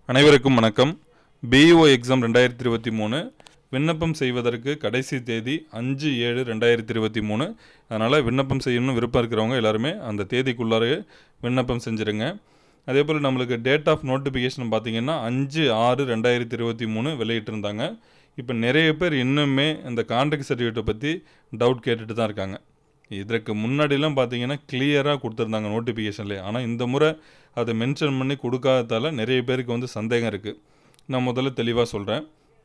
அனைவருக்கும் வணக்கம். Beo Exam 2023 விண்ணப்பம் செய்வதற்கு கடைசி தேதி 5/7/2023. அதனால் விண்ணப்பம் செய்யணும்னு விருப்பம் இருக்கிறவங்க எல்லாருமே அந்த தேதிக்குள்ளார விண்ணப்பம் செஞ்சுருங்க. அதே போல் நம்மளுக்கு டேட் ஆஃப் நோட்டிஃபிகேஷன் பார்த்தீங்கன்னா 5/6/2023 வெளியிட்டிருந்தாங்க. இப்போ நிறைய பேர் இன்னுமே இந்த கான்ட்ராக்ட் சர்டிஃபிகேட்டை பற்றி டவுட் கேட்டுட்டு தான் இருக்காங்க. இதற்கு முன்னாடிலாம் பார்த்தீங்கன்னா கிளியராக கொடுத்துருந்தாங்க நோட்டிஃபிகேஷன்லேயே. ஆனால் இந்த முறை அதை மென்ஷன் பண்ணி கொடுக்காததால் நிறைய பேருக்கு வந்து சந்தேகம் இருக்குது. நான் முதல்ல தெளிவாக சொல்கிறேன்.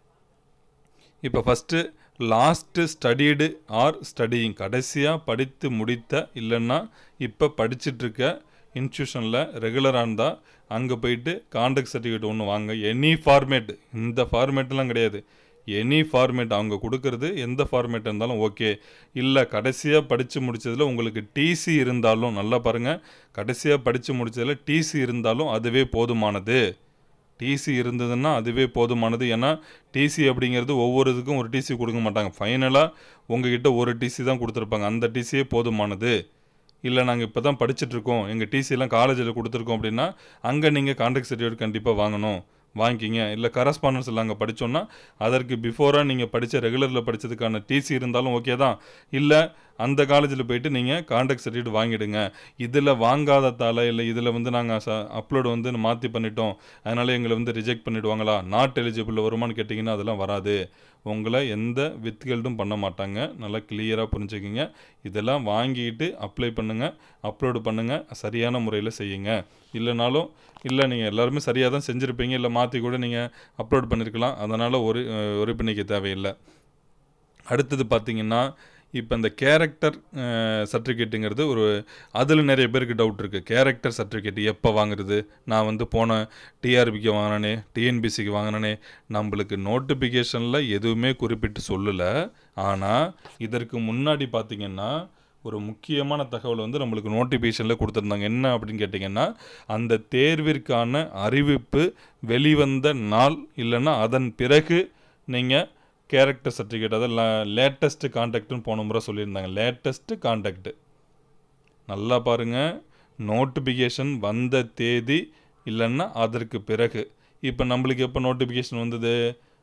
இப்போ first last studied or studying, கடைசியாக படித்து முடித்த இல்லைன்னா இப்போ படிச்சுட்ருக்க இன்ஸ்டியூஷனில் ரெகுலராக இருந்தால் அங்கே போயிட்டு கான்ட்ராக்ட் சர்டிஃபிகேட் ஒன்று வாங்க. எனி ஃபார்மேட், இந்த ஃபார்மேட்லாம் கிடையாது, எனி ஃபார்மேட் அவங்க கொடுக்கறது எந்த ஃபார்மேட் இருந்தாலும் ஓகே. இல்லை கடைசியாக படித்து முடித்ததில் உங்களுக்கு டிசி இருந்தாலும், நல்லா பாருங்கள், கடைசியாக படித்து முடித்ததில் டிசி இருந்தாலும் அதுவே போதுமானது. டிசி இருந்ததுன்னா அதுவே போதுமானது. ஏன்னா டிசி அப்படிங்கிறது ஒவ்வொரு இதுக்கும் ஒரு டிசி கொடுக்க மாட்டாங்க. ஃபைனலாக உங்ககிட்ட ஒரு டிசி தான் கொடுத்துருப்பாங்க. அந்த டிசியே போதுமானது. இல்லை நாங்கள் இப்போ தான் படிச்சுட்ருக்கோம், எங்கள் டிசியெல்லாம் காலேஜில் கொடுத்துருக்கோம் அப்படின்னா அங்கே நீங்கள் கான்ட்ராக்ட் சர்டிஃபிகேட் கண்டிப்பாக வாங்கணும், வாங்கிக்கிங்க. இல்லை கரஸ்பாண்டன்ஸ் இல்லை அங்கே படித்தோன்னா அதற்கு பிஃபோராக நீங்கள் படித்த ரெகுலரில் படித்ததுக்கான டிசி இருந்தாலும் ஓகே தான். இல்லை அந்த காலேஜில் போயிட்டு நீங்கள் கான்ட்ராக்ட் சர்டிஃபிகேட் வாங்கிடுங்க. இதில் வாங்காததால் இல்லை இதில் வந்து நாங்கள் அப்லோடு வந்து மாற்றி பண்ணிட்டோம் அதனால் எங்களை வந்து ரிஜெக்ட் பண்ணிவிடுவாங்களா, நாட் எலிஜிபிள் வருமானு கேட்டிங்கன்னா அதெல்லாம் வராது. உங்களை எந்த வித்கல்டும் பண்ண மாட்டாங்க. நல்லா கிளியராக புரிஞ்சுக்கிங்க. இதெல்லாம் வாங்கிட்டு அப்ளை பண்ணுங்கள், அப்லோடு பண்ணுங்கள், சரியான முறையில் செய்யுங்க. இல்லைனாலும் இல்லை நீங்கள் எல்லாருமே சரியாக தான் செஞ்சுருப்பீங்க, இல்லை மாற்றி கூட நீங்கள் அப்லோட் பண்ணியிருக்கலாம், அதனால் ஒரு பண்ணிக்க தேவையில்லை. அடுத்தது பார்த்திங்கன்னா இப்போ இந்த கேரக்டர் சர்டிஃபிகேட்டுங்கிறது அதில் நிறைய பேருக்கு டவுட் இருக்குது. கேரக்டர் சர்டிஃபிகேட் எப்போ வாங்குறது? நான் வந்து போன டிஆர்பிக்கு வாங்கினே, டிஎன்பிசிக்கு வாங்கினே, நம்மளுக்கு நோட்டிஃபிகேஷனில் எதுவுமே குறிப்பிட்டு சொல்லலை. ஆனால் இதற்கு முன்னாடி பார்த்திங்கன்னா ஒரு முக்கியமான தகவல் வந்து நம்மளுக்கு நோட்டிஃபிகேஷனில் கொடுத்துருந்தாங்க. என்ன அப்படின்னு கேட்டிங்கன்னா, அந்த தேர்விற்கான அறிவிப்பு வெளிவந்த நாள் இல்லைன்னா அதன் பிறகு நீங்கள் கேரக்டர் சர்டிஃபிகேட், அதாவது லேட்டஸ்ட்டு கான்டாக்ட்னு போன முறை சொல்லியிருந்தாங்க. லேட்டஸ்ட்டு கான்டாக்டு நல்லா பாருங்கள், நோட்டிஃபிகேஷன் வந்த தேதி இல்லைன்னா அதற்கு பிறகு. இப்போ நம்மளுக்கு எப்போ நோட்டிஃபிகேஷன் வந்தது?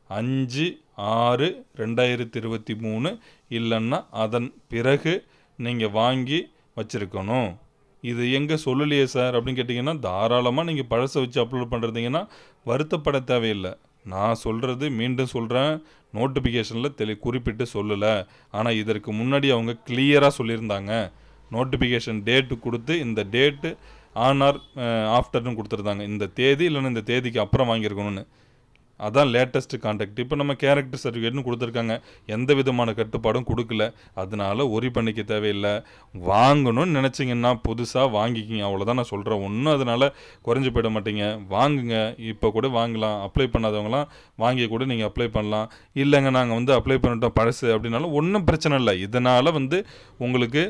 5/6/2023 இல்லைன்னா அதன் பிறகு நீங்கள் வாங்கி வச்சுருக்கணும். இது எங்கே சொல்லலையே சார் அப்படின்னு கேட்டிங்கன்னா, தாராளமாக நீங்கள் பழசை வச்சு அப்லோட் பண்ணுறதுங்கன்னா வருத்தப்பட தேவையில்லை. நான் சொல்கிறது மீண்டும் சொல்கிறேன், நோட்டிஃபிகேஷனில் குறிப்பிட்டு சொல்லலை. ஆனால் இதற்கு முன்னாடி அவங்க கிளியராக சொல்லியிருந்தாங்க. நோட்டிஃபிகேஷன் டேட்டு கொடுத்து இந்த டேட்டு ஆன் ஆர் ஆஃப்டர்னு கொடுத்துருந்தாங்க. இந்த தேதி இல்லைன்னா இந்த தேதிக்கு அப்புறம் வாங்கியிருக்கணும்னு. அதான் லேட்டஸ்ட்டு கான்டாக்ட். இப்போ நம்ம கேரக்டர் சர்டிஃபிகேட்னு கொடுத்துருக்காங்க, எந்த விதமான கட்டுப்பாடும் கொடுக்கல. அதனால் ஒரி பண்ணிக்க தேவையில்லை. வாங்கணும்னு நினச்சிங்கன்னா புதுசாக வாங்கிக்கிங்க, அவ்வளோதான் நான் சொல்கிறேன். ஒன்றும் அதனால் குறைஞ்சி போயிட மாட்டீங்க. வாங்குங்க, இப்போ கூட வாங்கலாம். அப்ளை பண்ணாதவங்களாம் வாங்கி கூட நீங்கள் அப்ளை பண்ணலாம். இல்லைங்க நாங்கள் வந்து அப்ளை பண்ணிட்டோம் பழசு அப்படின்னாலும் ஒன்றும் பிரச்சனை இல்லை. இதனால் வந்து உங்களுக்கு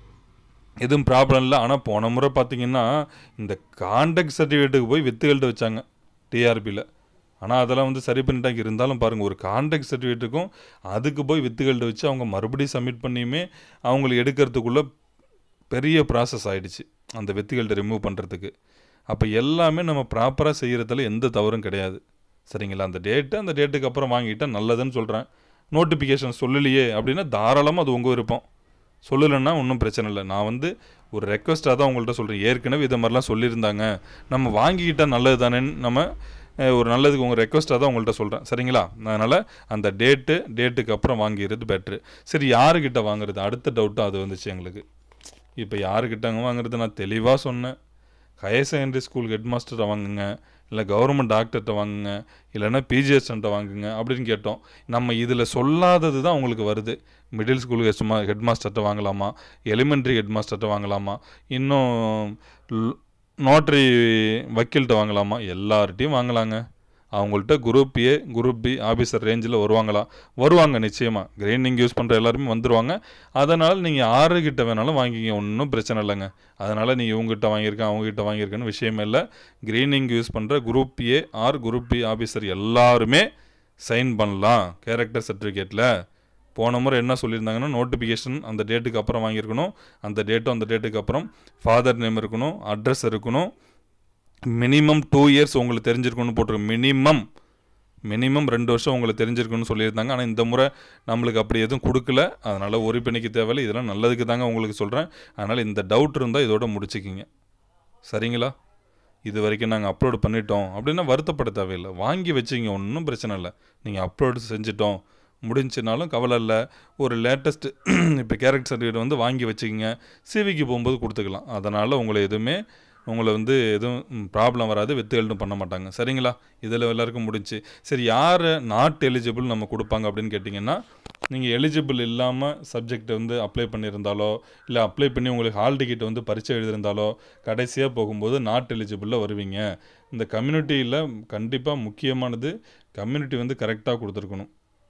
எதுவும் ப்ராப்ளம் இல்லை. ஆனால் போன முறை பார்த்திங்கன்னா இந்த கான்ட்ராக்ட் சர்டிஃபிகேட்டுக்கு போய் வித்துகள்கிட்ட வச்சாங்க டிஆர்பியில். ஆனால் அதெல்லாம் வந்து சரி பண்ணிட்டாங்க. இருந்தாலும் பாருங்கள், ஒரு கான்ட்ராக்ட் சர்டிஃபிகேட்டுக்கும் அதுக்கு போய் வித்துகள்கிட்ட வச்சு அவங்க மறுபடியும் சப்மிட் பண்ணியுமே அவங்களை எடுக்கிறதுக்குள்ளே பெரிய ப்ராசஸ் ஆகிடுச்சு அந்த வித்துகள்கிட்ட ரிமூவ் பண்ணுறதுக்கு. அப்போ எல்லாமே நம்ம ப்ராப்பராக செய்கிறதுல எந்த தவறும் கிடையாது. சரிங்களா? அந்த டேட்டுக்கு அப்புறம் வாங்கிட்டால் நல்லதுன்னு சொல்கிறேன். நோட்டிஃபிகேஷன் சொல்லலையே அப்படின்னா தாராளமாக அது உங்கள் விருப்பம். சொல்லலைன்னா ஒன்றும் பிரச்சனை இல்லை. நான் வந்து ஒரு ரெக்வஸ்ட்டாக தான் உங்கள்கிட்ட சொல்கிறேன். ஏற்கனவே இதை மாதிரிலாம் சொல்லியிருந்தாங்க, நம்ம வாங்கிக்கிட்டால் நல்லது தானேன்னு நம்ம ஒரு நல்லதுக்கு உங்கள் ரெக்வஸ்ட்டாக தான் உங்கள்கிட்ட சொல்கிறேன். சரிங்களா? அதனால் அந்த டேட்டுக்கு அப்புறம் வாங்கிடுறது பெட்ரு. சரி, யாருக்கிட்ட வாங்குறது? அடுத்த டவுட்டும் அது வந்துச்சு எங்களுக்கு. இப்போ யாருக்கிட்டங்க வாங்குறது? நான் தெளிவாக சொன்னேன். ஹையர் செகண்டரி ஸ்கூல் ஹெட் மாஸ்டர்கிட்ட வாங்குங்க, இல்லை கவர்மெண்ட் டாக்டர்கிட்ட வாங்குங்க, இல்லைன்னா பிஜிஎஸ்டன்ட்ட வாங்குங்க அப்படின்னு கேட்டோம். நம்ம இதில் சொல்லாதது தான் உங்களுக்கு வருது. மிடில் ஸ்கூல் ஹெட் மாஸ்டர்கிட்ட வாங்கலாமா, எலிமெண்ட்ரி ஹெட் மாஸ்டர்கிட்ட வாங்கலாமா, இன்னும் நோட்ரி வக்கீல்கிட்ட வாங்கலாமா? எல்லார்ட்டையும் வாங்கலாங்க. அவங்கள்ட்ட group A group B officer ரேஞ்சில் வருவாங்க நிச்சயமாக. கிரைண்டிங் யூஸ் பண்ணுற எல்லாருமே வந்துடுவாங்க. அதனால் நீங்கள் யாருக்கிட்ட வேணாலும் வாங்கிங்க, ஒன்றும் பிரச்சனை இல்லைங்க. அதனால் நீங்கள் இவங்ககிட்ட வாங்கியிருக்கேன் அவங்ககிட்ட வாங்கியிருக்கேன்னு விஷயமே இல்லை. கிரைண்டிங் யூஸ் பண்ணுற group A or group B officer எல்லாருமே சைன் பண்ணலாம் கேரக்டர் சர்டிஃபிகேட்டில். போன முறை என்ன சொல்லியிருந்தாங்கன்னா, நோட்டிஃபிகேஷன் அந்த டேட்டுக்கு அப்புறம் வாங்கியிருக்கணும், அந்த டேட்டுக்கு அப்புறம் ஃபாதர் நேம் இருக்கணும், அட்ரஸ் இருக்கணும், மினிமம் 2 இயர்ஸ் உங்களுக்கு தெரிஞ்சிருக்குன்னு போட்டிருக்கு. மினிமம் 2 வருஷம் உங்களுக்கு தெரிஞ்சிருக்குன்னு சொல்லியிருந்தாங்க. ஆனால் இந்த முறை நம்மளுக்கு அப்படி எதுவும் கொடுக்கல. அதனால் ஒரு பணிக்கு தேவையில்லை. இதெல்லாம் நல்லதுக்கு தாங்க உங்களுக்கு சொல்கிறேன். அதனால் இந்த டவுட் இருந்தால் இதோட முடிச்சுக்கிங்க. சரிங்களா? இது வரைக்கும் நாங்கள் அப்லோடு பண்ணிட்டோம் அப்படின்னா வருத்தப்பட தேவையில்லை. வாங்கி வச்சிங்க, ஒன்றும் பிரச்சனை இல்லை. நீங்கள் அப்லோடு செஞ்சிட்டோம் முடிஞ்சுனாலும் கவலை இல்லை. ஒரு லேட்டஸ்ட்டு இப்போ கேரக்டர் சர்டிஃபிகேட் வந்து வாங்கி வச்சுக்கிங்க. சிவிக்கு போகும்போது கொடுத்துக்கலாம். அதனால் உங்களை வந்து எதுவும் ப்ராப்ளம் வராது. வித்துகள்னு பண்ண மாட்டாங்க. சரிங்களா? இதில் எல்லாருக்கும் முடிஞ்சு. சரி, யாரை நாட் எலிஜிபிள் நம்ம கொடுப்பாங்க அப்படின்னு கேட்டிங்கன்னா, நீங்கள் எலிஜிபிள் இல்லாமல் சப்ஜெக்ட் வந்து அப்ளை பண்ணியிருந்தாலோ, இல்லை அப்ளை பண்ணி உங்களுக்கு ஹால் டிக்கெட் வந்து பரீட்சை எழுதியிருந்தாலோ கடைசியாக போகும்போது நாட் எலிஜிபிளில் வருவீங்க. இந்த கம்யூனிட்டியில் கண்டிப்பாக முக்கியமானது கம்யூனிட்டி வந்து கரெக்டாக கொடுத்துருக்கணும்.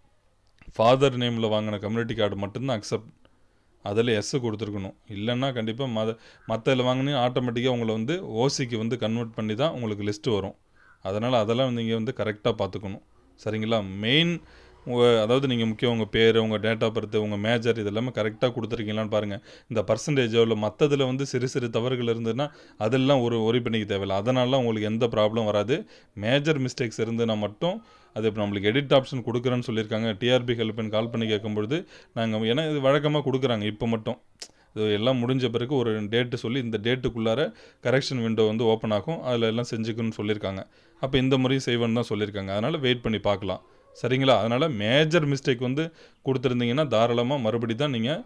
ஃபாதர் நேமில் வாங்கின கம்யூனிட்டி கார்டு மட்டும்தான் அக்செப்ட். அதில் எஸ்ஸு கொடுத்துருக்கணும். இல்லைன்னா கண்டிப்பாக மற்றதில் வாங்கினீங்க ஆட்டோமேட்டிக்காக உங்களை வந்து ஓசிக்கு வந்து கன்வெர்ட் பண்ணி தான் உங்களுக்கு லிஸ்ட்டு வரும். அதனால் அதெல்லாம் நீங்கள் வந்து கரெக்டாக பார்த்துக்கணும். சரிங்களா? மெயின் அதாவது நீங்கள் முக்கியம் உங்கள் பேர், உங்கள் டேட் ஆஃப் பர்த், உங்கள் மேஜர் இதெல்லாமே கரெக்டாக கொடுத்துருக்கீங்களான்னு பாருங்கள். இந்த பர்சன்டேஜோ இல்லை மற்றதில் வந்து சிறு தவறுகள் இருந்ததுன்னா அதெல்லாம் ஒரி பண்ணிக்க தேவையில்லை. அதனால உங்களுக்கு எந்த ப்ராப்ளம் வராது. மேஜர் மிஸ்டேக்ஸ் இருந்ததுன்னா மட்டும் அது இப்போ நம்மளுக்கு எடிட் ஆப்ஷன் கொடுக்குறேன்னு சொல்லியிருக்காங்க. டிஆர்பி ஹெல்ப்னு கால் பண்ணி கேட்கும்பொழுது நாங்கள் ஏன்னா இது வழக்கமாக கொடுக்குறாங்க. இப்போ மட்டும் இது எல்லாம் முடிஞ்ச பிறகு ஒரு டேட்டு சொல்லி இந்த டேட்டுக்குள்ளார கரெக்ஷன் விண்டோ வந்து ஓப்பன் ஆகும். அதில் எல்லாம் செஞ்சுக்கணும்னு சொல்லியிருக்காங்க. அப்போ இந்த முறையும் செய்வேன்னு தான் சொல்லியிருக்காங்க. அதனால் வெயிட் பண்ணி பார்க்கலாம். சரிங்களா? அதனால் மேஜர் மிஸ்டேக் வந்து கொடுத்துருந்தீங்கன்னா தாராளமாக மறுபடி தான் நீங்கள்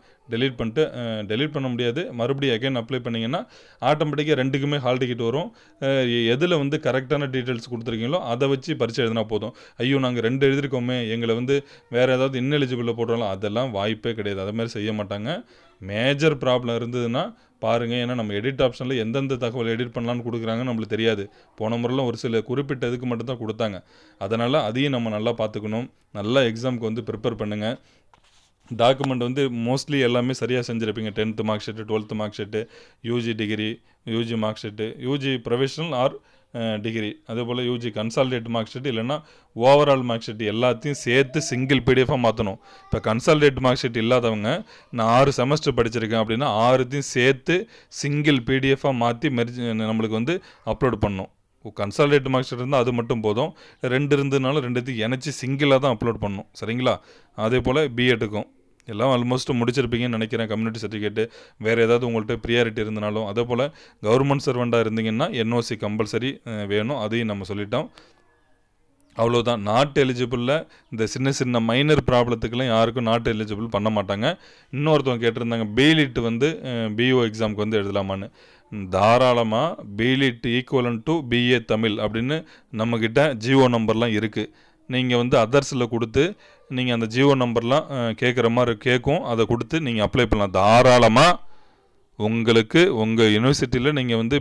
டெலீட் பண்ண முடியாது. மறுபடியும் அகைன் அப்ளை பண்ணிங்கன்னா ஆட்டோமேட்டிக்காக 2க்குமே ஹால் டிக்கெட் வரும். எதில் வந்து கரெக்டான டீட்டெயில்ஸ் கொடுத்துருக்கீங்களோ அதை வச்சு பரீட்சை எழுதினா போதும். ஐயோ நாங்கள் 2 எழுதிருக்கோமே, எங்களை வந்து வேறு ஏதாவது இன்எலிஜிபிளில் போடுறோம், அதெல்லாம் வாய்ப்பே கிடையாது. அது மாதிரி செய்ய மாட்டாங்க. மேஜர் ப்ராப்ளம் இருந்ததுன்னா பாருங்கள். ஏன்னா நம்ம எடிட் ஆப்ஷனில் எந்தெந்த தகவல் எடிட் பண்ணலான்னு கொடுக்குறாங்கன்னு நம்மளுக்கு தெரியாது. போன முறைலாம் ஒரு சில குறிப்பிட்ட இதுக்கு மட்டும்தான் கொடுத்தாங்க. அதனால் அதையும் நம்ம நல்லா பார்த்துக்கணும். நல்லா எக்ஸாமுக்கு வந்து ப்ரிப்பேர் பண்ணுங்கள். டாக்குமெண்ட் வந்து மோஸ்ட்லி எல்லாமே சரியாக செஞ்சுருப்பீங்க. 10th mark sheet, 12th mark sheet, UG degree, UG mark sheet, UG professional or degree, அதேபோல் யூஜி கன்சால்டேட் மார்க் ஷீட் இல்லைன்னா ஓவரால் மார்க் ஷீட் எல்லாத்தையும் சேர்த்து சிங்கிள் பிடிஎஃபாக மாற்றணும். இப்போ கன்சால்டேட் மார்க் ஷீட் இல்லாதவங்க நான் 6 செமஸ்டர் படிச்சிருக்கேன் அப்படின்னா 6த்தையும் சேர்த்து சிங்கிள் பிடிஎஃபாக மாற்றி நம்மளுக்கு வந்து அப்லோட் பண்ணணும். கன்சால்டேட் மார்க் ஷீட் இருந்தால் அது மட்டும் போதும். 2 இருந்ததுனால 2த்தையும் இணைச்சி சிங்கிளாக தான் அப்லோட் பண்ணணும். சரிங்களா? அதே போல் பிஎட்டுக்கும் எல்லாம் ஆல்மோஸ்ட் முடிச்சிருப்பீங்கன்னு நினைக்கிறேன். கம்யூனிட்டி சர்டிஃபிகேட்டு வேறு ஏதாவது உங்கள்கிட்ட ப்ரியாரிட்டி இருந்தாலும், அதே போல் கவர்மெண்ட் சர்வெண்ட்டாக இருந்தீங்கன்னா என்ஓசி கம்பல்சரி வேணும். அதையும் நம்ம சொல்லிட்டோம். அவ்வளோதான். நாட் எலிஜிபிளில் இந்த சின்ன மைனர் ப்ராப்ளத்துக்கெல்லாம் யாருக்கும் நாட் எலிஜிபிள் பண்ண மாட்டாங்க. இன்னொருத்தவங்க கேட்டிருந்தாங்க பிலிட் வந்து பிஓ எக்ஸாமுக்கு வந்து எழுதலாமான்னு. தாராளமாக BLit equivalent to BA Tamil அப்படின்னு நம்மக்கிட்ட ஜிஓ நம்பர்லாம் இருக்குது. நீங்கள் வந்து அதர்ஸில் கொடுத்து நீங்கள் அந்த ஜிஓ நம்பர்லாம் கேட்குற மாதிரி கேட்கும். அதை கொடுத்து நீங்கள் அப்ளை பண்ணலாம். தாராளமாக உங்களுக்கு உங்கள் யூனிவர்சிட்டியில் நீங்கள் வந்து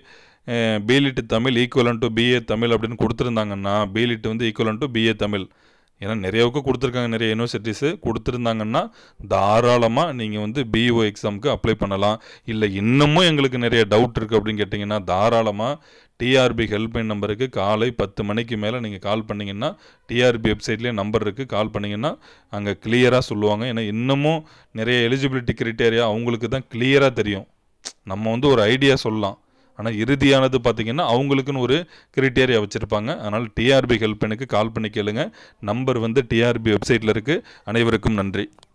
BLit Tamil equivalent to BA Tamil அப்படின்னு கொடுத்துருந்தாங்கன்னா பிலிட் வந்து ஈக்குவலன் டு பிஏ தமிழ். ஏன்னா நிறையவுக்கு கொடுத்துருக்காங்க, நிறைய யூனிவர்சிட்டிஸு கொடுத்துருந்தாங்கன்னா தாராளமாக நீங்கள் வந்து பிஓ எக்ஸாமுக்கு அப்ளை பண்ணலாம். இல்லை இன்னமும் எங்களுக்கு நிறைய டவுட் இருக்குது அப்படின்னு கேட்டிங்கன்னா தாராளமாக டிஆர்பி ஹெல்ப்லைன் நம்பருக்கு காலை 10 மணிக்கு மேலே நீங்கள் கால் பண்ணிங்கன்னா டிஆர்பி வெப்சைட்லேயே நம்பர் இருக்குது. கால் பண்ணிங்கன்னா அங்கே கிளியராக சொல்லுவாங்க. ஏன்னா இன்னமும் நிறைய எலிஜிபிலிட்டி க்ரைட்டேரியா அவங்களுக்கு தான் கிளியராக தெரியும். நம்ம வந்து ஒரு ஐடியா சொல்லலாம், ஆனால் இறுதியானது பார்த்திங்கன்னா அவங்களுக்குன்னு ஒரு கிரைட்டேரியா வச்சுருப்பாங்க. அதனால் டிஆர்பி ஹெல்ப்லைனுக்கு கால் பண்ணி கேளுங்க. நம்பர் வந்து டிஆர்பி வெப்சைட்டில் இருக்குது. அனைவருக்கும் நன்றி.